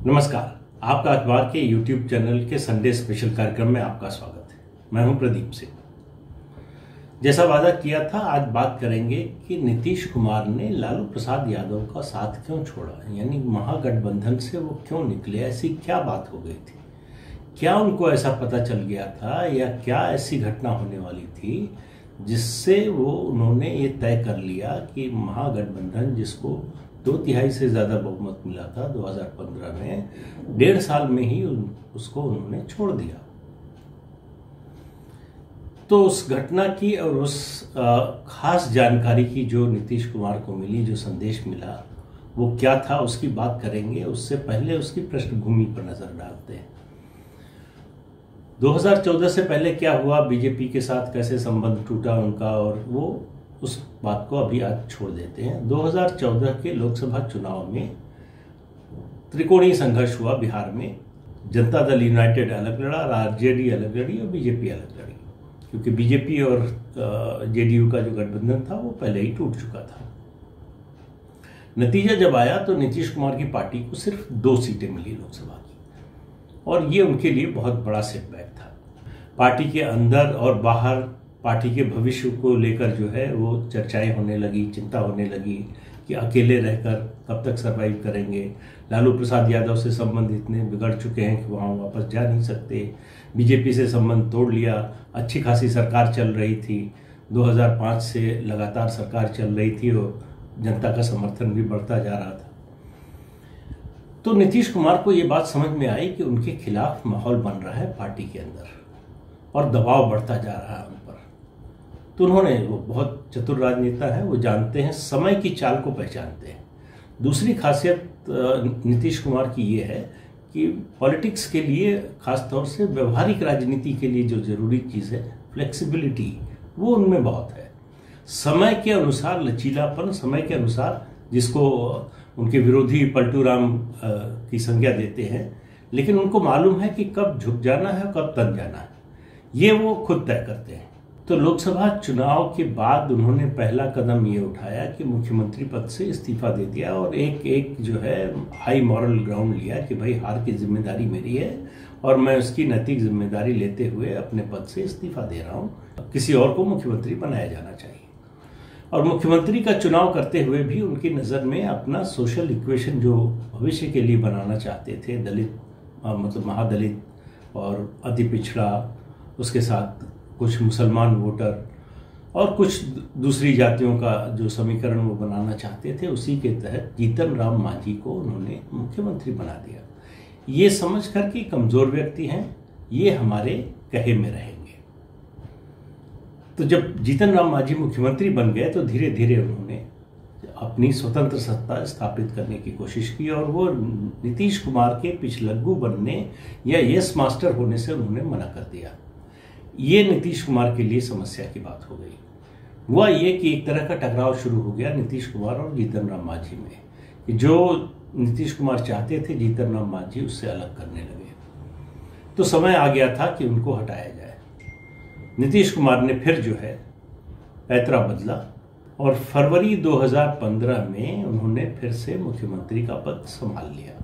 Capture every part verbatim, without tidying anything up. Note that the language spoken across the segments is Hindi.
नमस्कार, आपका अखबार के यूट्यूब चैनल के संडे स्पेशल कार्यक्रम में आपका स्वागत है। मैं हूं प्रदीप सिंह। जैसा वादा किया था, आज बात करेंगे कि नीतीश कुमार ने लालू प्रसाद यादव का साथ क्यों छोड़ा, यानी महागठबंधन से वो क्यों निकले। ऐसी क्या बात हो गई थी? क्या उनको ऐसा पता चल गया था या क्या ऐसी घटना होने वाली थी जिससे वो उन्होंने ये तय कर लिया कि महागठबंधन, जिसको दो तिहाई से ज्यादा बहुमत मिला था दो हज़ार पंद्रह में, डेढ़ साल में ही उसको उन्होंने छोड़ दिया। तो उस घटना की और उस खास जानकारी की जो नीतीश कुमार को मिली, जो संदेश मिला, वो क्या था, उसकी बात करेंगे। उससे पहले उसकी पृष्ठभूमि पर नजर डालते हैं। दो हज़ार चौदह से पहले क्या हुआ, बीजेपी के साथ कैसे संबंध टूटा उनका, और वो उस बात को अभी आज छोड़ देते हैं। दो हज़ार चौदह के लोकसभा चुनाव में त्रिकोणीय संघर्ष हुआ बिहार में। जनता दल यूनाइटेड अलग लड़ा, आरजेडी अलग लड़ी और बीजेपी अलग लड़ी, क्योंकि बीजेपी और जेडीयू का जो गठबंधन था वो पहले ही टूट चुका था। नतीजा जब आया तो नीतीश कुमार की पार्टी को सिर्फ दो सीटें मिली लोकसभा की, और ये उनके लिए बहुत बड़ा सेटबैक था। पार्टी के अंदर और बाहर पार्टी के भविष्य को लेकर जो है वो चर्चाएं होने लगी, चिंता होने लगी कि अकेले रहकर कब तक सरवाइव करेंगे। लालू प्रसाद यादव से संबंध इतने बिगड़ चुके हैं कि वहाँ वापस जा नहीं सकते। बीजेपी से संबंध तोड़ लिया, अच्छी खासी सरकार चल रही थी, दो हज़ार पाँच से लगातार सरकार चल रही थी और जनता का समर्थन भी बढ़ता जा रहा था। तो नीतीश कुमार को ये बात समझ में आई कि उनके खिलाफ माहौल बन रहा है पार्टी के अंदर और दबाव बढ़ता जा रहा है उन पर। तो उन्होंने, वो बहुत चतुर राजनेता है, वो जानते हैं, समय की चाल को पहचानते हैं। दूसरी खासियत नीतीश कुमार की ये है कि पॉलिटिक्स के लिए, खासतौर से व्यवहारिक राजनीति के लिए जो जरूरी चीज़ है फ्लेक्सिबिलिटी, वो उनमें बहुत है। समय के अनुसार लचीलापन, समय के अनुसार, जिसको उनके विरोधी पलटू राम की संज्ञा देते हैं, लेकिन उनको मालूम है कि कब झुक जाना है और कब तन जाना है, ये वो खुद तय करते हैं। तो लोकसभा चुनाव के बाद उन्होंने पहला कदम ये उठाया कि मुख्यमंत्री पद से इस्तीफा दे दिया और एक एक जो है हाई मॉरल ग्राउंड लिया कि भाई हार की जिम्मेदारी मेरी है और मैं उसकी नैतिक जिम्मेदारी लेते हुए अपने पद से इस्तीफा दे रहा हूँ। किसी और को मुख्यमंत्री बनाया जाना चाहिए। और मुख्यमंत्री का चुनाव करते हुए भी उनकी नज़र में अपना सोशल इक्वेशन जो भविष्य के लिए बनाना चाहते थे, दलित मतलब महादलित और अति पिछड़ा, उसके साथ कुछ मुसलमान वोटर और कुछ दूसरी जातियों का जो समीकरण वो बनाना चाहते थे, उसी के तहत जीतन राम मांझी को उन्होंने मुख्यमंत्री बना दिया। ये समझ कर कि कमजोर व्यक्ति हैं, ये हमारे कहे में रहेंगे। तो जब जीतन राम मांझी मुख्यमंत्री बन गए तो धीरे धीरे उन्होंने अपनी स्वतंत्र सत्ता स्थापित करने की कोशिश की और वो नीतीश कुमार के पिछलग्गू बनने या यस मास्टर होने से उन्होंने मना कर दिया। ये नीतीश कुमार के लिए समस्या की बात हो गई। हुआ ये कि एक तरह का टकराव शुरू हो गया नीतीश कुमार और जीतन राम मांझी में, कि जो नीतीश कुमार चाहते थे जीतन राम मांझी उससे अलग करने लगे। तो समय आ गया था कि उनको हटाया जाए। नीतीश कुमार ने फिर जो है पैतरा बदला और फरवरी दो हज़ार पंद्रह में उन्होंने फिर से मुख्यमंत्री का पद संभाल लिया।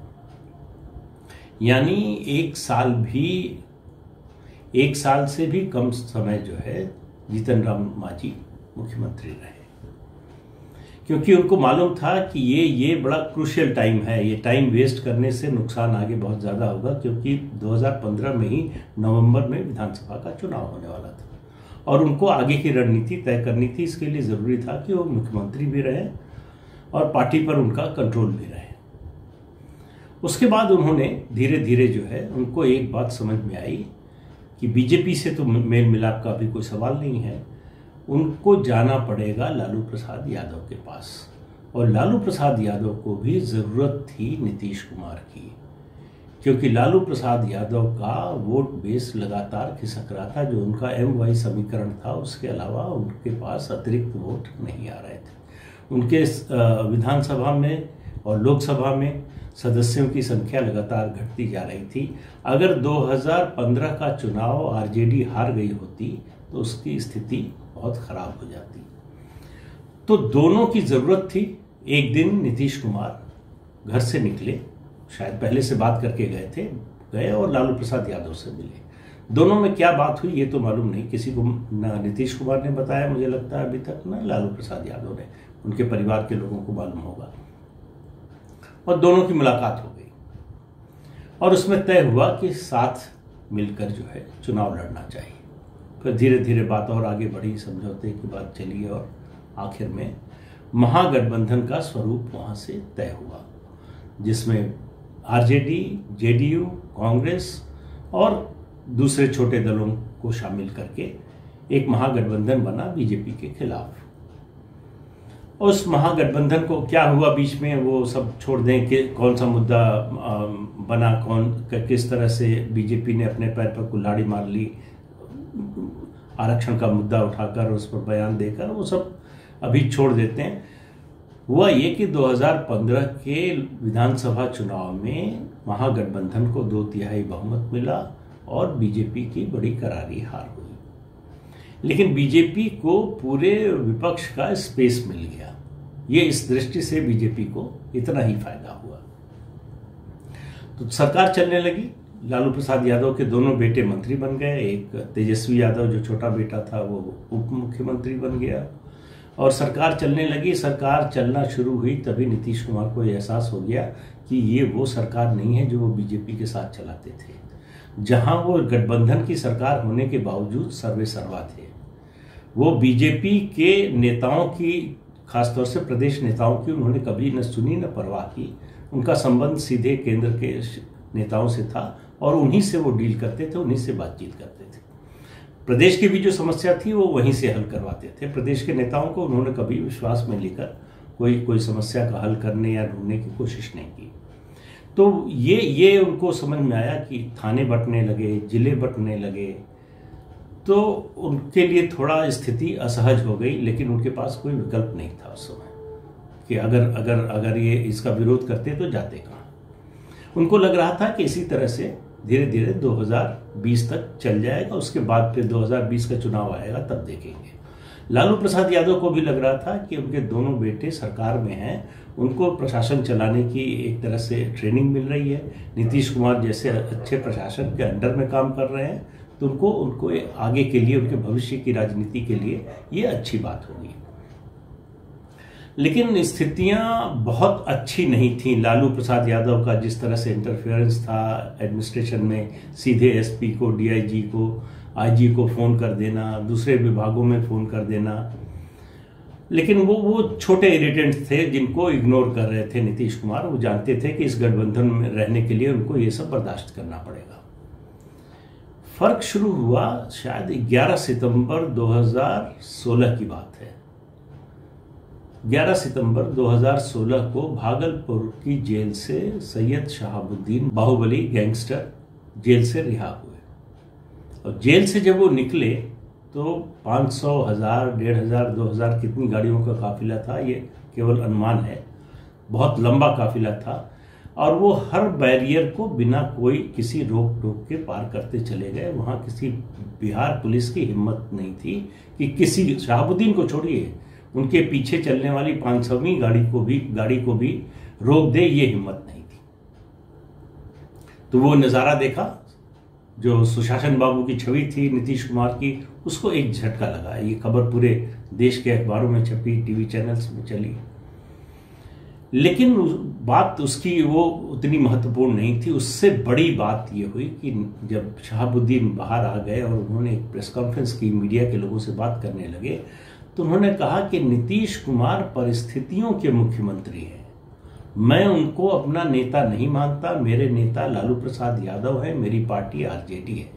यानी एक साल भी एक साल से भी कम समय जो है जीतन राम मांझी मुख्यमंत्री रहे, क्योंकि उनको मालूम था कि ये ये बड़ा क्रूशियल टाइम है। ये टाइम वेस्ट करने से नुकसान आगे बहुत ज़्यादा होगा, क्योंकि दो हज़ार पंद्रह में ही नवंबर में विधानसभा का चुनाव होने वाला था और उनको आगे की रणनीति तय करनी थी। इसके लिए ज़रूरी था कि वो मुख्यमंत्री भी रहे और पार्टी पर उनका कंट्रोल भी रहे। उसके बाद उन्होंने धीरे धीरे जो है, उनको एक बात समझ में आई कि बीजेपी से तो मेल मिलाप का भी कोई सवाल नहीं है, उनको जाना पड़ेगा लालू प्रसाद यादव के पास। और लालू प्रसाद यादव को भी ज़रूरत थी नीतीश कुमार की, क्योंकि लालू प्रसाद यादव का वोट बेस लगातार खिसक रहा था। जो उनका एम वाई समीकरण था, उसके अलावा उनके पास अतिरिक्त वोट नहीं आ रहे थे। उनके विधानसभा में और लोकसभा में सदस्यों की संख्या लगातार घटती जा रही थी। अगर दो हज़ार पंद्रह का चुनाव आरजेडी हार गई होती तो उसकी स्थिति बहुत खराब हो जाती। तो दोनों की जरूरत थी। एक दिन नीतीश कुमार घर से निकले शायद पहले से बात करके गए थे, गए और लालू प्रसाद यादव से मिले। दोनों में क्या बात हुई ये तो मालूम नहीं, किसी को ना नीतीश कुमार ने बताया मुझे लगता है अभी तक, ना लालू प्रसाद यादव ने, उनके परिवार के लोगों को मालूम होगा। और दोनों की मुलाकात हो गई और उसमें तय हुआ कि साथ मिलकर जो है चुनाव लड़ना चाहिए। फिर धीरे धीरे बात और आगे बढ़ी, समझौते की बात चली और आखिर में महागठबंधन का स्वरूप वहां से तय हुआ, जिसमें आरजेडी, जेडीयू, कांग्रेस और दूसरे छोटे दलों को शामिल करके एक महागठबंधन बना बीजेपी के खिलाफ। उस महागठबंधन को क्या हुआ बीच में वो सब छोड़ दें कि कौन सा मुद्दा बना, कौन किस तरह से बीजेपी ने अपने पैर पर कुल्हाड़ी मार ली आरक्षण का मुद्दा उठाकर, उस पर बयान देकर, वो सब अभी छोड़ देते हैं। हुआ ये कि दो हज़ार पंद्रह के विधानसभा चुनाव में महागठबंधन को दो तिहाई बहुमत मिला और बीजेपी की बड़ी करारी हार हुई। लेकिन बीजेपी को पूरे विपक्ष का स्पेस मिल गया। ये इस दृष्टि से बीजेपी को इतना ही फायदा हुआ। तो सरकार चलने लगी। लालू प्रसाद यादव के दोनों बेटे मंत्री बन गए। एक तेजस्वी यादव जो छोटा बेटा था वो उप मुख्यमंत्री बन गया और सरकार चलने लगी। सरकार चलना शुरू हुई तभी नीतीश कुमार को एहसास हो गया कि ये वो सरकार नहीं है जो वो बीजेपी के साथ चलाते थे, जहां वो गठबंधन की सरकार होने के बावजूद सर्वे सर्वा थे। वो बीजेपी के नेताओं की, खासतौर से प्रदेश नेताओं की, उन्होंने कभी न सुनी न परवाह की। उनका संबंध सीधे केंद्र के नेताओं से था और उन्हीं से वो डील करते थे, उन्हीं से बातचीत करते थे। प्रदेश की भी जो समस्या थी वो वहीं से हल करवाते थे। प्रदेश के नेताओं को उन्होंने कभी विश्वास में लेकर कोई कोई समस्या का हल करने या ढूंढने की कोशिश नहीं की। तो ये ये उनको समझ में आया कि थाने बंटने लगे, जिले बंटने लगे, तो उनके लिए थोड़ा स्थिति असहज हो गई। लेकिन उनके पास कोई विकल्प नहीं था उस समय कि अगर अगर अगर ये इसका विरोध करते तो जाते कहाँ। उनको लग रहा था कि इसी तरह से धीरे धीरे दो हज़ार बीस तक चल जाएगा, उसके बाद फिर दो हज़ार बीस का चुनाव आएगा तब देखेंगे। लालू प्रसाद यादव को भी लग रहा था कि उनके दोनों बेटे सरकार में हैं, उनको प्रशासन चलाने की एक तरह से ट्रेनिंग मिल रही है। नीतीश कुमार जैसे अच्छे प्रशासन के अंडर में काम कर रहे हैं तो उनको उनको आगे के लिए, उनके भविष्य की राजनीति के लिए ये अच्छी बात होगी। लेकिन स्थितियां बहुत अच्छी नहीं थी। लालू प्रसाद यादव का जिस तरह से इंटरफेरेंस था एडमिनिस्ट्रेशन में, सीधे एसपी को, डीआईजी को, आईजी को फोन कर देना, दूसरे विभागों में फोन कर देना। लेकिन वो वो छोटे इरिटेंट्स थे जिनको इग्नोर कर रहे थे नीतीश कुमार। वो जानते थे कि इस गठबंधन में रहने के लिए उनको ये सब बर्दाश्त करना पड़ेगा। फर्क शुरू हुआ शायद ग्यारह सितंबर दो हज़ार सोलह की बात है। ग्यारह सितंबर दो हज़ार सोलह को भागलपुर की जेल से सैयद शहाबुद्दीन बाहुबली गैंगस्टर जेल से रिहा हुए और जेल से जब वो निकले तो पाँच सौ, हजार, डेढ़ हजार, दो हजार कितनी गाड़ियों का काफिला था ये केवल अनुमान है। बहुत लंबा काफिला था और वो हर बैरियर को बिना कोई किसी रोक टोक के पार करते चले गए। वहां किसी बिहार पुलिस की हिम्मत नहीं थी कि किसी, शहाबुद्दीन को छोड़िए, उनके पीछे चलने वाली पांच सौवीं गाड़ी को भी गाड़ी को भी रोक दे, ये हिम्मत नहीं थी। तो वो नजारा देखा, जो सुशासन बाबू की छवि थी नीतीश कुमार की, उसको एक झटका लगा। ये खबर पूरे देश के अखबारों में छपी, टीवी चैनल्स में चली। लेकिन बात उसकी वो उतनी महत्वपूर्ण नहीं थी। उससे बड़ी बात ये हुई कि जब शहाबुद्दीन बाहर आ गए और उन्होंने एक प्रेस कॉन्फ्रेंस की, मीडिया के लोगों से बात करने लगे, तो उन्होंने कहा कि नीतीश कुमार परिस्थितियों के मुख्यमंत्री हैं, मैं उनको अपना नेता नहीं मानता, मेरे नेता लालू प्रसाद यादव है, मेरी पार्टी आरजेडी है।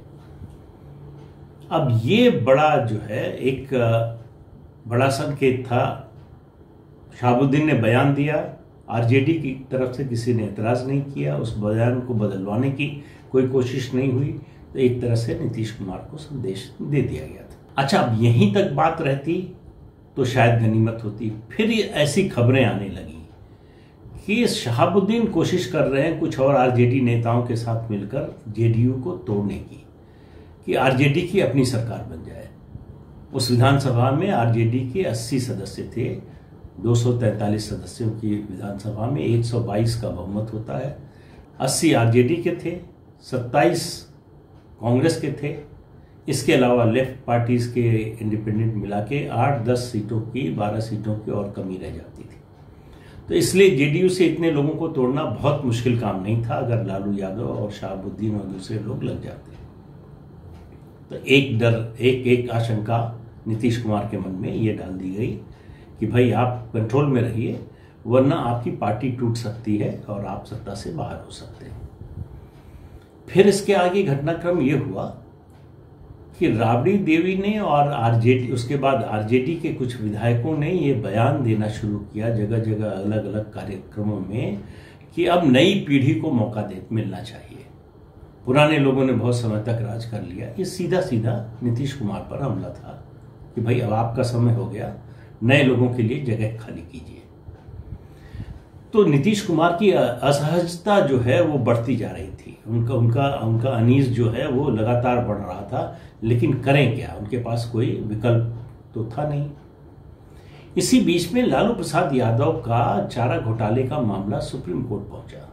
अब ये बड़ा जो है एक बड़ा संकेत था। शहाबुद्दीन ने बयान दिया, आरजेडी की तरफ से किसी ने एतराज नहीं किया, उस बयान को बदलवाने की कोई कोशिश नहीं हुई। तो एक तरह से नीतीश कुमार को संदेश दे दिया गया था। अच्छा, अब यहीं तक बात रहती तो शायद गनीमत होती। फिर ऐसी खबरें आने लगी कि शहाबुद्दीन कोशिश कर रहे हैं कुछ और आरजेडी नेताओं के साथ मिलकर जेडीयू को तोड़ने की, कि आरजेडी की अपनी सरकार बन जाए। उस विधानसभा में आरजेडी के अस्सी सदस्य थे, दो सौ तैंतालीस सदस्यों की विधानसभा में एक सौ बाईस का बहुमत होता है। अस्सी आरजेडी के थे, सत्ताईस कांग्रेस के थे, इसके अलावा लेफ्ट पार्टीज के इंडिपेंडेंट मिला के आठ दस सीटों की, बारह सीटों की और कमी रह जाती थी। तो इसलिए जेडीयू से इतने लोगों को तोड़ना बहुत मुश्किल काम नहीं था अगर लालू यादव और शहाबुद्दीन और दूसरे लोग लग जाते। तो एक डर, एक एक आशंका नीतीश कुमार के मन में ये डाल दी गई कि भाई आप कंट्रोल में रहिए, वरना आपकी पार्टी टूट सकती है और आप सत्ता से बाहर हो सकते हैं। फिर इसके आगे घटनाक्रम ये हुआ कि राबड़ी देवी ने और आरजेडी, उसके बाद आरजेडी के कुछ विधायकों ने ये बयान देना शुरू किया जगह जगह अलग अलग कार्यक्रमों में कि अब नई पीढ़ी को मौका दे मिलना चाहिए, पुराने लोगों ने बहुत समय तक राज कर लिया। ये सीधा सीधा नीतीश कुमार पर हमला था कि भाई अब आपका समय हो गया, नए लोगों के लिए जगह खाली कीजिए। तो नीतीश कुमार की असहजता जो है वो बढ़ती जा रही थी, उनका उनका उनका अनीस जो है वो लगातार बढ़ रहा था, लेकिन करें क्या, उनके पास कोई विकल्प तो था नहीं। इसी बीच में लालू प्रसाद यादव का चारा घोटाले का मामला सुप्रीम कोर्ट पहुंचा।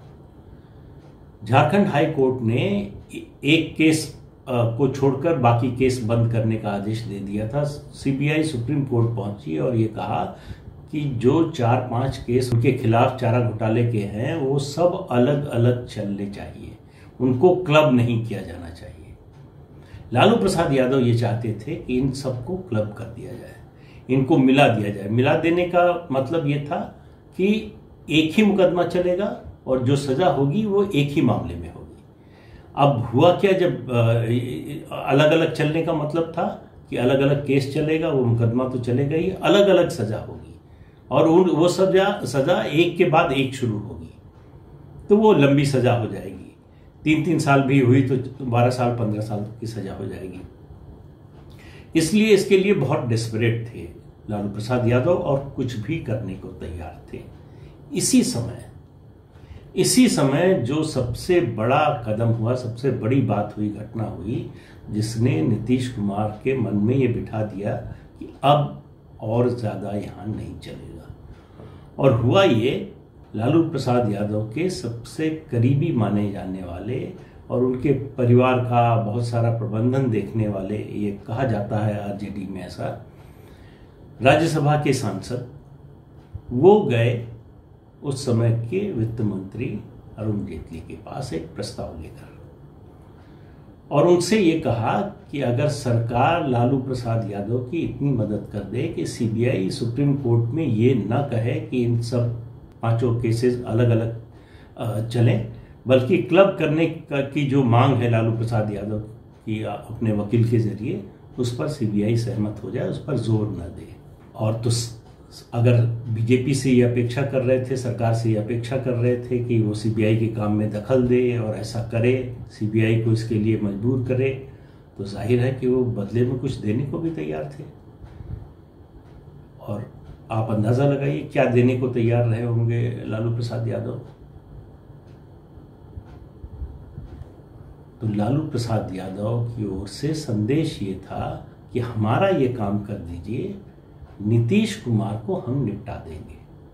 झारखंड हाई कोर्ट ने एक केस को छोड़कर बाकी केस बंद करने का आदेश दे दिया था। सीबीआई सुप्रीम कोर्ट पहुंची और ये कहा कि जो चार पांच केस उनके खिलाफ चारा घोटाले के हैं वो सब अलग अलग चलने चाहिए, उनको क्लब नहीं किया जाना चाहिए। लालू प्रसाद यादव ये चाहते थे कि इन सबको क्लब कर दिया जाए, इनको मिला दिया जाए। मिला देने का मतलब ये था कि एक ही मुकदमा चलेगा और जो सजा होगी वो एक ही मामले में होगी। अब हुआ क्या, जब अलग अलग चलने का मतलब था कि अलग अलग केस चलेगा, वो मुकदमा तो चलेगा ही, अलग अलग सजा होगी और उन वो सजा सजा एक के बाद एक शुरू होगी, तो वो लंबी सजा हो जाएगी। तीन तीन साल भी हुई तो बारह साल पंद्रह साल की सजा हो जाएगी। इसलिए इसके लिए बहुत डेस्परेट थे लालू प्रसाद यादव और कुछ भी करने को तैयार थे। इसी समय इसी समय जो सबसे बड़ा कदम हुआ, सबसे बड़ी बात हुई, घटना हुई, जिसने नीतीश कुमार के मन में ये बिठा दिया कि अब और ज्यादा यहां नहीं चलेगा। और हुआ ये, लालू प्रसाद यादव के सबसे करीबी माने जाने वाले और उनके परिवार का बहुत सारा प्रबंधन देखने वाले, ये कहा जाता है आरजेडी में ऐसा, राज्यसभा के सांसद, वो गए उस समय के वित्त मंत्री अरुण जेटली के पास एक प्रस्ताव लेकर और उनसे ये कहा कि अगर सरकार लालू प्रसाद यादव की इतनी मदद कर दे कि सीबीआई सुप्रीम कोर्ट में ये न कहे कि इन सब पांचों केसेस अलग अलग चलें, बल्कि क्लब करने की जो मांग है लालू प्रसाद यादव की अपने वकील के जरिए, उस पर सीबीआई सहमत हो जाए, उस पर जोर न दे। और तो अगर बीजेपी से ये अपेक्षा कर रहे थे, सरकार से ये अपेक्षा कर रहे थे कि वो सीबीआई के काम में दखल दे और ऐसा करे, सीबीआई को इसके लिए मजबूर करे, तो जाहिर है कि वो बदले में कुछ देने को भी तैयार थे। और आप अंदाजा लगाइए क्या देने को तैयार रहे होंगे लालू प्रसाद यादव। तो लालू प्रसाद यादव की ओर से संदेश ये था कि हमारा ये काम कर दीजिए, नीतीश कुमार को हम निपटा देंगे।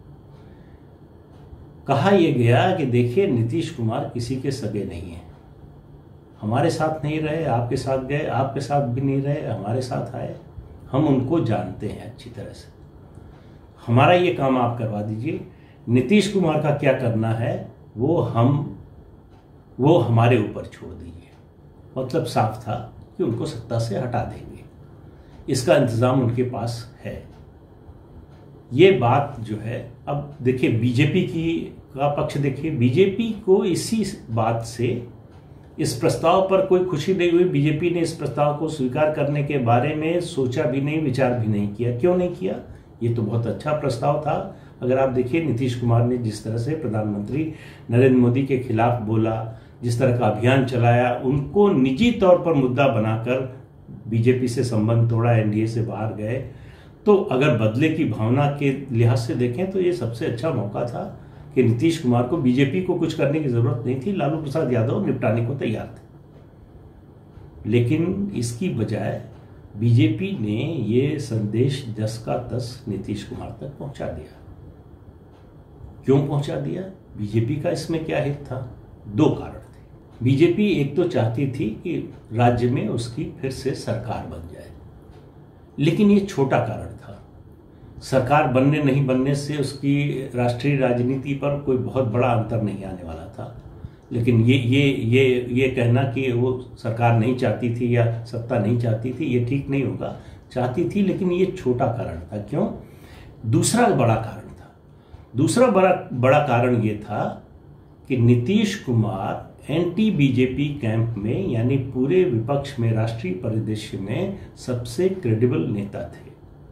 कहा यह गया कि देखिए नीतीश कुमार किसी के सगे नहीं है, हमारे साथ नहीं रहे, आपके साथ गए, आपके साथ भी नहीं रहे, हमारे साथ आए, हम उनको जानते हैं अच्छी तरह से, हमारा ये काम आप करवा दीजिए, नीतीश कुमार का क्या करना है वो हम वो हमारे ऊपर छोड़ दीजिए। मतलब साफ था कि उनको सत्ता से हटा देंगे, इसका इंतजाम उनके पास है। ये बात जो है, अब देखिए बीजेपी की का पक्ष देखिए, बीजेपी को इसी बात से, इस प्रस्ताव पर कोई खुशी नहीं हुई। बीजेपी ने इस प्रस्ताव को स्वीकार करने के बारे में सोचा भी नहीं, विचार भी नहीं किया। क्यों नहीं किया? ये तो बहुत अच्छा प्रस्ताव था। अगर आप देखिए नीतीश कुमार ने जिस तरह से प्रधानमंत्री नरेंद्र मोदी के खिलाफ बोला, जिस तरह का अभियान चलाया, उनको निजी तौर पर मुद्दा बनाकर बीजेपी से संबंध तोड़ा, एनडीए से बाहर गए, तो अगर बदले की भावना के लिहाज से देखें तो ये सबसे अच्छा मौका था कि नीतीश कुमार को, बीजेपी को कुछ करने की जरूरत नहीं थी, लालू प्रसाद यादव निपटाने को तैयार थे। लेकिन इसकी बजाय बीजेपी ने ये संदेश दस का दस नीतीश कुमार तक पहुंचा दिया। क्यों पहुंचा दिया? बीजेपी का इसमें क्या हित था? दो कारण थे। बीजेपी एक तो चाहती थी कि राज्य में उसकी फिर से सरकार बन जाए, लेकिन ये छोटा कारण था। सरकार बनने नहीं बनने से उसकी राष्ट्रीय राजनीति पर कोई बहुत बड़ा अंतर नहीं आने वाला था। लेकिन ये ये ये ये कहना कि वो सरकार नहीं चाहती थी या सत्ता नहीं चाहती थी, ये ठीक नहीं होगा। चाहती थी, लेकिन ये छोटा कारण था। क्यों? दूसरा बड़ा कारण था। दूसरा बड़ा बड़ा कारण ये था कि Nitish Kumar anti BJP camp में, यानी पूरे विपक्ष में, राष्ट्रीय परिदृश्य में सबसे क्रेडिबल नेता थे।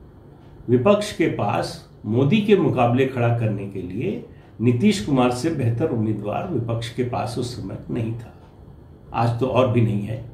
विपक्ष के पास मोदी के मुकाबले खड़ा करने के लिए नीतीश कुमार से बेहतर उम्मीदवार विपक्ष के पास उस समय नहीं था। आज तो और भी नहीं है,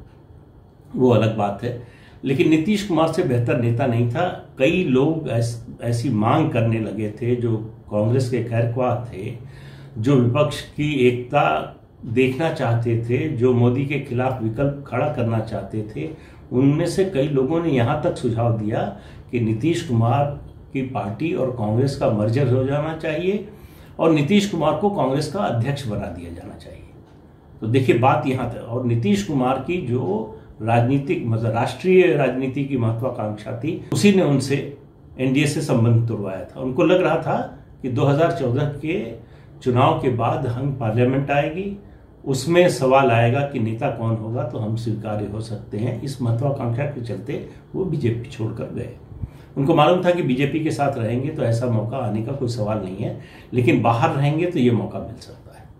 वो अलग बात है, लेकिन नीतीश कुमार से बेहतर नेता नहीं था। कई लोग ऐस, ऐसी मांग करने लगे थे, जो कांग्रेस के खैरख्वाह थे, जो विपक्ष की एकता देखना चाहते थे, जो मोदी के खिलाफ विकल्प खड़ा करना चाहते थे। उनमें से कई लोगों ने यहाँ तक सुझाव दिया कि नीतीश कुमार की पार्टी और कांग्रेस का मर्जर हो जाना चाहिए और नीतीश कुमार को कांग्रेस का अध्यक्ष बना दिया जाना चाहिए। तो देखिए, बात यहाँ तक। और नीतीश कुमार की जो राजनीतिक मतलब राष्ट्रीय राजनीति की महत्वाकांक्षा थी, उसी ने उनसे एनडीए से संबंध तोड़वाया था। उनको लग रहा था कि दो हज़ार चौदह के चुनाव के बाद हम पार्लियामेंट आएगी, उसमें सवाल आएगा कि नेता कौन होगा, तो हम स्वीकार्य हो सकते हैं। इस महत्वाकांक्षा के चलते वो बीजेपी छोड़कर गए। उनको मालूम था कि बीजेपी के साथ रहेंगे तो ऐसा मौका आने का कोई सवाल नहीं है, लेकिन बाहर रहेंगे तो ये मौका मिल सकता है।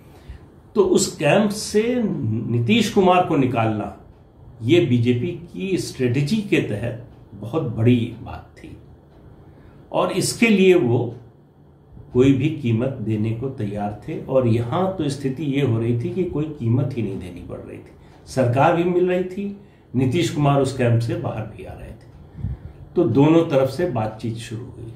तो उस कैंप से नीतीश कुमार को निकालना, ये बीजेपी की स्ट्रेटेजी के तहत बहुत बड़ी बात थी और इसके लिए वो कोई भी कीमत देने को तैयार थे। और यहां तो स्थिति ये हो रही थी कि कोई कीमत ही नहीं देनी पड़ रही थी। सरकार भी मिल रही थी, नीतीश कुमार उस कैंप से बाहर भी आ रहे थे। तो दोनों तरफ से बातचीत शुरू हुई,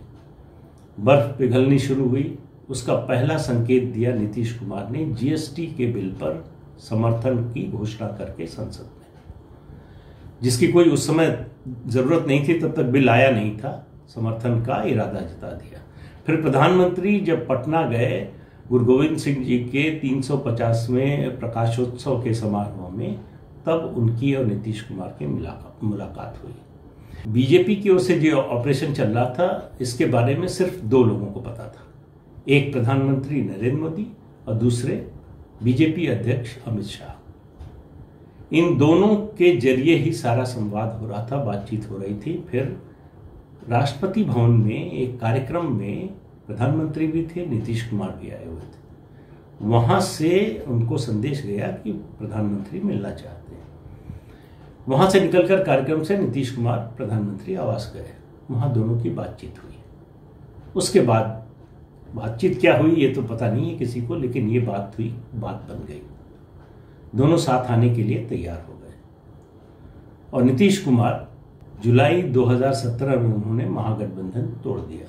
बर्फ पिघलनी शुरू हुई। उसका पहला संकेत दिया नीतीश कुमार ने जीएसटी के बिल पर समर्थन की घोषणा करके संसद में, जिसकी कोई उस समय जरूरत नहीं थी, तब तक बिल आया नहीं था। समर्थन का इरादा जता दिया। फिर प्रधानमंत्री जब पटना गए गुरु गोविंद सिंह जी के तीन सौ पचासवें प्रकाशोत्सव के समारोह में, तब उनकी और नीतीश कुमार की मुलाकात हुई। बीजेपी की ओर से जो ऑपरेशन चल रहा था, इसके बारे में सिर्फ दो लोगों को पता था, एक प्रधानमंत्री नरेंद्र मोदी और दूसरे बीजेपी अध्यक्ष अमित शाह। इन दोनों के जरिए ही सारा संवाद हो रहा था, बातचीत हो रही थी। फिर राष्ट्रपति भवन में एक कार्यक्रम में प्रधानमंत्री भी थे, नीतीश कुमार भी आए हुए थे। वहां से उनको संदेश गया कि प्रधानमंत्री मिलना चाहते हैं। वहां से निकलकर कार्यक्रम से नीतीश कुमार प्रधानमंत्री आवास गए, वहां दोनों की बातचीत हुई। उसके बाद बातचीत क्या हुई ये तो पता नहीं है किसी को, लेकिन ये बात हुई, बात बन गई। दोनों साथ आने के लिए तैयार हो गए और नीतीश कुमार जुलाई दो हज़ार सत्रह में उन्होंने महागठबंधन तोड़ दिया।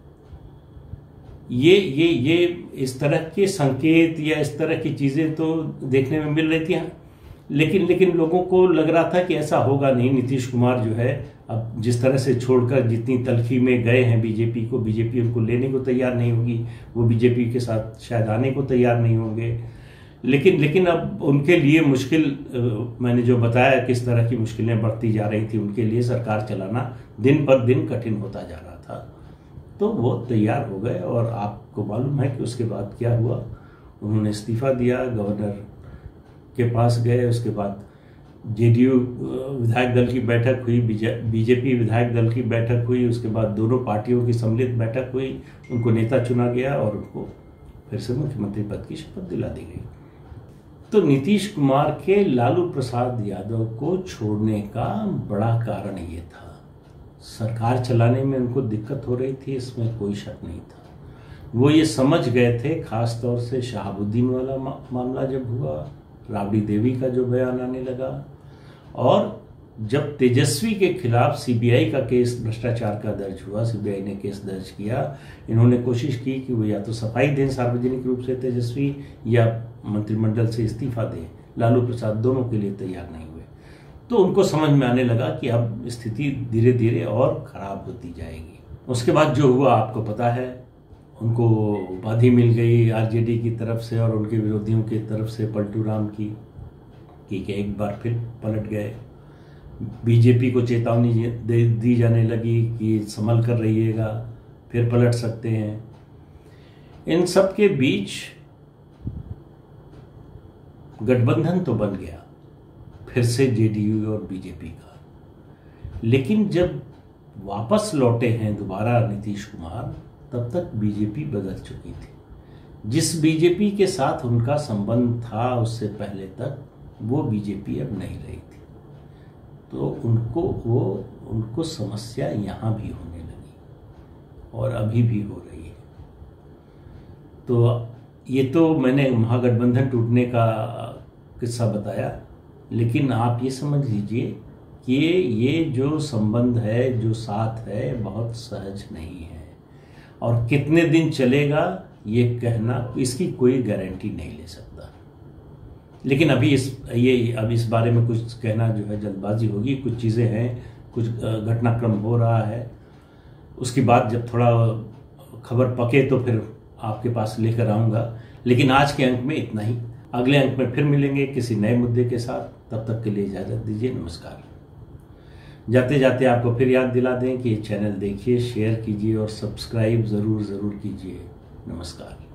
ये ये ये इस तरह के संकेत या इस तरह की चीजें तो देखने में मिल रही थी, लेकिन लेकिन लोगों को लग रहा था कि ऐसा होगा नहीं। नीतीश कुमार जो है, अब जिस तरह से छोड़कर जितनी तलखी में गए हैं बीजेपी को, बीजेपी उनको लेने को तैयार नहीं होगी, वो बीजेपी के साथ शायद आने को तैयार नहीं होंगे। लेकिन लेकिन अब उनके लिए मुश्किल, मैंने जो बताया किस तरह की मुश्किलें बढ़ती जा रही थी, उनके लिए सरकार चलाना दिन पर दिन कठिन होता जा रहा था। तो वो तैयार हो गए और आपको मालूम है कि उसके बाद क्या हुआ। उन्होंने इस्तीफा दिया, गवर्नर के पास गए। उसके बाद जेडीयू विधायक दल की बैठक हुई, बीजेपी विधायक दल की बैठक हुई। उसके बाद दोनों पार्टियों की सम्मिलित बैठक हुई, उनको नेता चुना गया और उनको फिर से मुख्यमंत्री पद की शपथ दिला दी गई। तो नीतीश कुमार के लालू प्रसाद यादव को छोड़ने का बड़ा कारण ये था। सरकार चलाने में उनको दिक्कत हो रही थी, इसमें कोई शक नहीं था। वो ये समझ गए थे, खास तौर से शहाबुद्दीन वाला मा, मामला जब हुआ, राबड़ी देवी का जो बयान आने लगा, और जब तेजस्वी के खिलाफ सीबीआई का केस भ्रष्टाचार का दर्ज हुआ, सीबीआई ने केस दर्ज किया। इन्होंने कोशिश की कि वो या तो सफाई दें सार्वजनिक रूप से तेजस्वी, या मंत्रिमंडल से इस्तीफा दें। लालू प्रसाद दोनों के लिए तैयार नहीं हुए। तो उनको समझ में आने लगा कि अब स्थिति धीरे धीरे और खराब होती जाएगी। उसके बाद जो हुआ आपको पता है, उनको उपाधि मिल गई आरजेडी की तरफ से और उनके विरोधियों की तरफ से पलटू राम की, कि एक बार फिर पलट गए। बीजेपी को चेतावनी दे दी जाने लगी कि संभल कर रहिएगा, फिर पलट सकते हैं। इन सब के बीच गठबंधन तो बन गया फिर से जेडीयू और बीजेपी का, लेकिन जब वापस लौटे हैं दोबारा नीतीश कुमार, तब तक बीजेपी बदल चुकी थी। जिस बीजेपी के साथ उनका संबंध था उससे पहले तक, वो बीजेपी अब नहीं रही थी। तो उनको वो उनको समस्या यहाँ भी होने लगी और अभी भी हो रही है। तो ये तो मैंने महागठबंधन टूटने का किस्सा बताया, लेकिन आप ये समझ लीजिए कि ये जो संबंध है, जो साथ है, बहुत सहज नहीं है और कितने दिन चलेगा ये कहना, इसकी कोई गारंटी नहीं ले सकता। लेकिन अभी इस ये अब इस बारे में कुछ कहना जो है जल्दबाजी होगी। कुछ चीज़ें हैं, कुछ घटनाक्रम हो रहा है, उसकी बात जब थोड़ा खबर पके तो फिर आपके पास लेकर आऊँगा। लेकिन आज के अंक में इतना ही। अगले अंक में फिर मिलेंगे किसी नए मुद्दे के साथ। तब तक के लिए इजाज़त दीजिए। नमस्कार। जाते जाते आपको फिर याद दिला दें कि ये चैनल देखिए, शेयर कीजिए और सब्सक्राइब ज़रूर ज़रूर कीजिए। नमस्कार।